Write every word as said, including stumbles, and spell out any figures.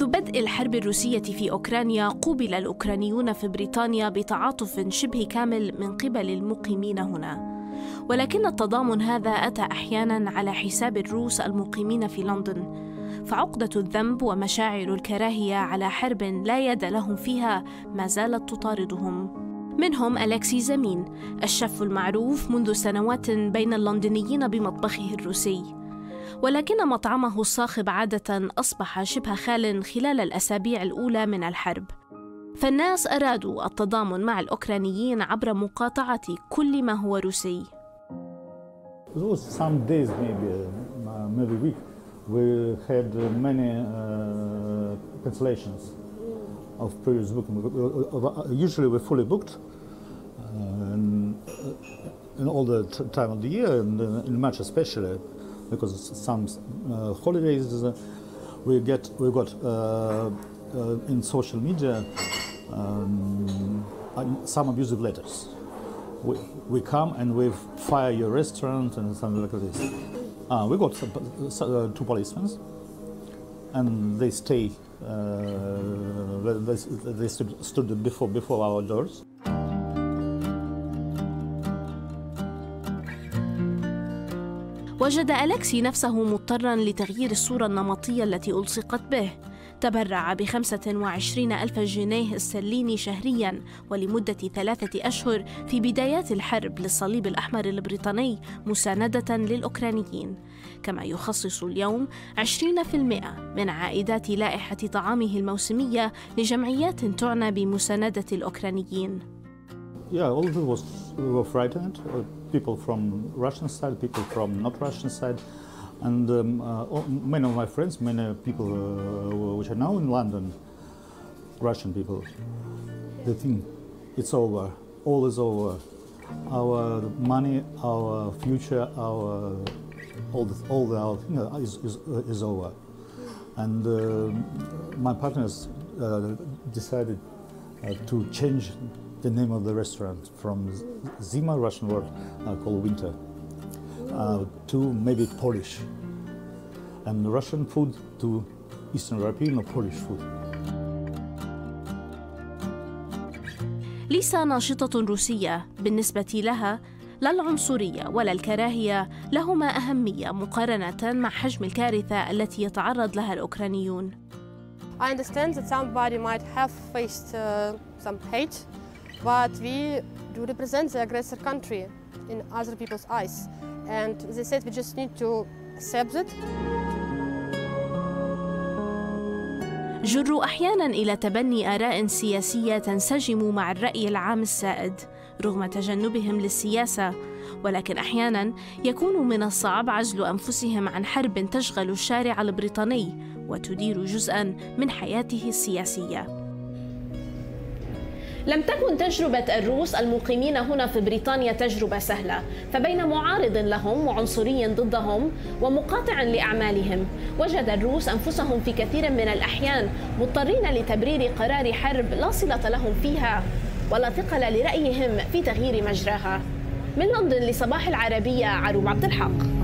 منذ بدء الحرب الروسية في أوكرانيا، قوبل الأوكرانيون في بريطانيا بتعاطف شبه كامل من قبل المقيمين هنا، ولكن التضامن هذا أتى أحياناً على حساب الروس المقيمين في لندن، فعقدة الذنب ومشاعر الكراهية على حرب لا يد لهم فيها ما زالت تطاردهم. منهم ألكسي زمين، الشيف المعروف منذ سنوات بين اللندنيين بمطبخه الروسي، ولكن مطعمه الصاخب عادة أصبح شبه خال خلال الأسابيع الأولى من الحرب. فالناس أرادوا التضامن مع الأوكرانيين عبر مقاطعة كل ما هو روسي. Some days, maybe, uh, maybe week, we had many uh, cancellations of previous booking. Usually we're fully booked uh, in, in all the time of the year, and in March especially, because some uh, holidays uh, we get we got uh, uh, in social media um, some abusive letters. We, we come and we fire your restaurant and something like this. Uh, we got some, uh, two policemen, and they stay. Uh, they they stood, stood before before our doors. وجد ألكسي نفسه مضطراً لتغيير الصورة النمطية التي ألصقت به. تبرع بخمسة وعشرين ألف جنيه استرليني شهرياً ولمدة ثلاثة أشهر في بدايات الحرب للصليب الأحمر البريطاني مساندة للأوكرانيين، كما يخصص اليوم عشرين بالمئة من عائدات لائحة طعامه الموسمية لجمعيات تعنى بمساندة الأوكرانيين. Yeah, all of it was we were frightened. People from Russian side, people from not Russian side, and um, uh, all, many of my friends, many people uh, which are now in London, Russian people, they think it's over. All is over. Our money, our future, our all the all the our, you know, is, is is over. And uh, my partners uh, decided uh, to change the name of the restaurant from Zima, Russian word uh, called winter, uh, to maybe Polish, and Russian food to Eastern European or Polish food. ليس ناشطة روسية بالنسبة لها لا العنصرية ولا الكراهية لهما أهمية مقارنة مع حجم الكارثة التي يتعرض لها الأوكرانيون. I understand that somebody might have faced uh, some hate, but we do represent the aggressor country in other people's eyes, and they said we just need to accept it. جروا أحياناً إلى تبني آراء سياسية تنسجم مع الرأي العام السائد رغم تجنبهم للسياسة، ولكن أحياناً يكون من الصعب عزل أنفسهم عن حرب تشغل الشارع البريطاني وتدير جزءاً من حياته السياسية. لم تكن تجربة الروس المقيمين هنا في بريطانيا تجربة سهلة، فبين معارض لهم وعنصري ضدهم ومقاطع لأعمالهم، وجد الروس أنفسهم في كثير من الأحيان مضطرين لتبرير قرار حرب لا صلة لهم فيها ولا ثقل لرأيهم في تغيير مجراها. من لندن لصباح العربية، عروب عبد الحق.